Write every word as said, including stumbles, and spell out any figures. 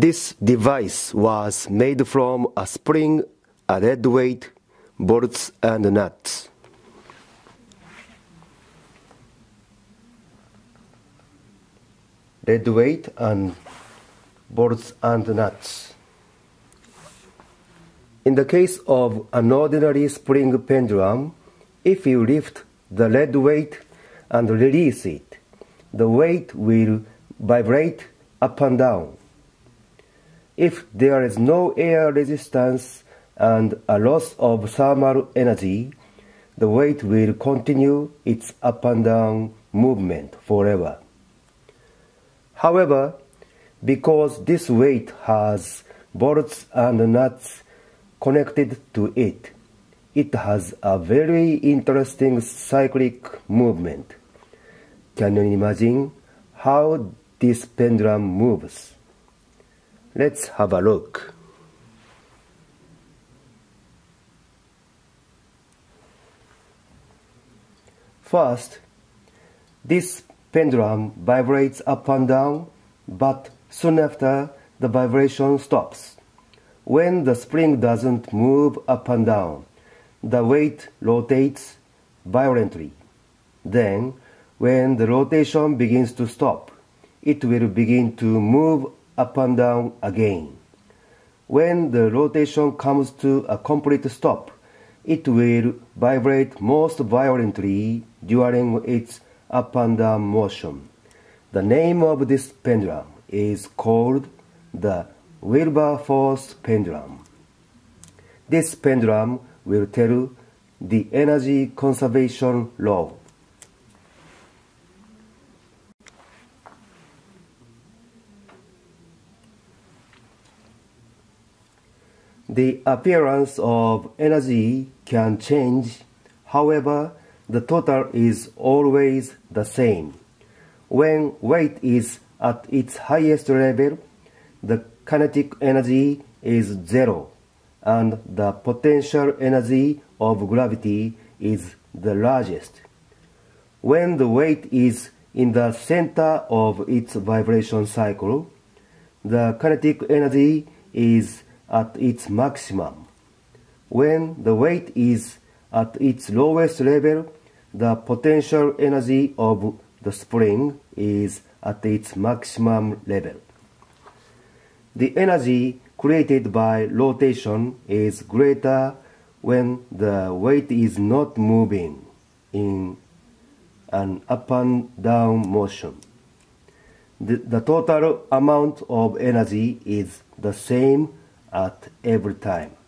This device was made from a spring, a lead weight, bolts and nuts. Lead weight and bolts and nuts. In the case of an ordinary spring pendulum, if you lift the lead weight and release it, the weight will vibrate up and down. If there is no air resistance and a loss of thermal energy, the weight will continue its up and down movement forever. However, because this weight has bolts and nuts connected to it, it has a very interesting cyclic movement. Can you imagine how this pendulum moves? Let's have a look. First, this pendulum vibrates up and down, but soon after the vibration stops. When the spring doesn't move up and down, the weight rotates violently. Then, when the rotation begins to stop, it will begin to move up and down again. When the rotation comes to a complete stop, it will vibrate most violently during its up and down motion. The name of this pendulum is called the Wilberforce pendulum. This pendulum will tell the energy conservation law. The appearance of energy can change, however, the total is always the same. When weight is at its highest level, the kinetic energy is zero, and the potential energy of gravity is the largest. When the weight is in the center of its vibration cycle, the kinetic energy is at its maximum. When the weight is at its lowest level, the potential energy of the spring is at its maximum level. The energy created by rotation is greater when the weight is not moving in an up and down motion. The, the total amount of energy is the same at every time.